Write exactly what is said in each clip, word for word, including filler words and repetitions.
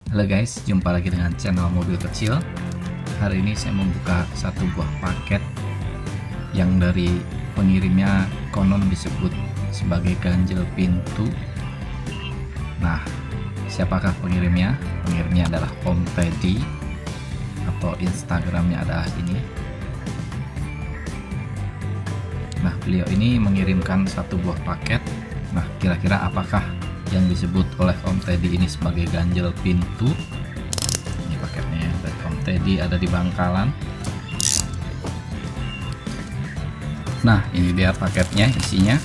Halo guys, jumpa lagi dengan channel mobil kecil. Hari ini saya membuka satu buah paket yang dari pengirimnya konon disebut sebagai ganjel pintu. Nah, siapakah pengirimnya? Pengirimnya adalah Om Teddy, atau Instagramnya adalah ini. Nah, beliau ini mengirimkan satu buah paket. Nah, kira-kira apakah yang disebut oleh Om Teddy ini sebagai ganjel pintu? Ini paketnya dari Om Teddy, ada di Bangkalan. Nah, ini dia paketnya, isinya.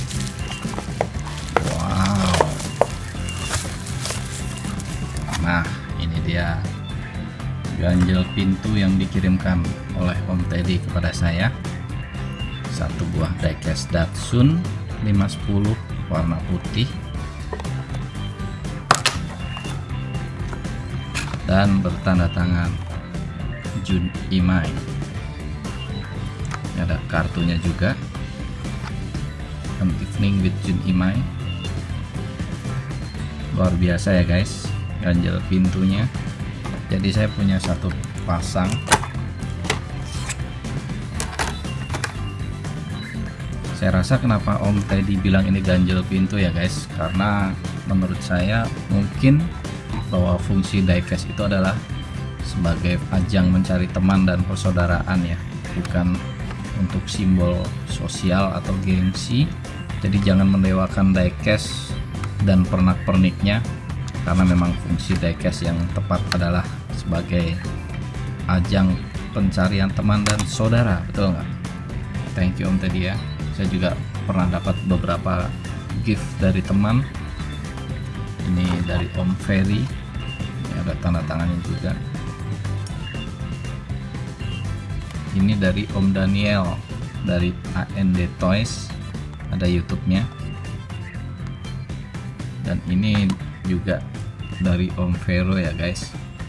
Wow. Nah, ini dia ganjel pintu yang dikirimkan oleh Om Teddy kepada saya. Satu buah diecast Datsun lima sepuluh warna putih dan bertanda tangan Jun Imai. Ini ada kartunya juga, An Evening with Jun Imai. Luar biasa ya guys, ganjel pintunya. Jadi saya punya satu pasang. Saya rasa kenapa Om Teddy bilang ini ganjel pintu ya guys, karena menurut saya mungkin bahwa fungsi diecast itu adalah sebagai ajang mencari teman dan persaudaraan ya, bukan untuk simbol sosial atau gengsi. Jadi jangan mendewakan diecast dan pernak-perniknya, karena memang fungsi diecast yang tepat adalah sebagai ajang pencarian teman dan saudara, betul nggak? Thank you Om Teddy ya. Saya juga pernah dapat beberapa gift dari teman. Ini dari Om Ferry, ini ada tanda tangannya juga. Ini dari Om Daniel dari A N D Toys, ada YouTube-nya. Dan ini juga dari Om Vero ya guys,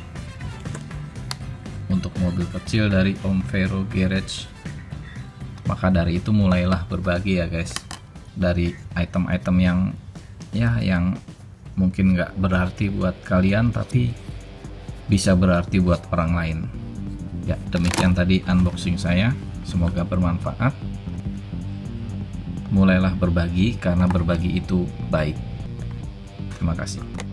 untuk mobil kecil dari Om Vero Garage. Maka dari itu mulailah berbagi ya guys, dari item-item yang ya yang mungkin nggak berarti buat kalian tapi bisa berarti buat orang lain. Ya, demikian tadi unboxing saya, semoga bermanfaat. Mulailah berbagi, karena berbagi itu baik. Terima kasih.